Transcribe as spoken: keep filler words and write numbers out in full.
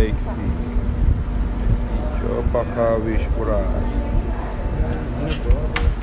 sexy. Deixa eu pra cá, bicho, por aí.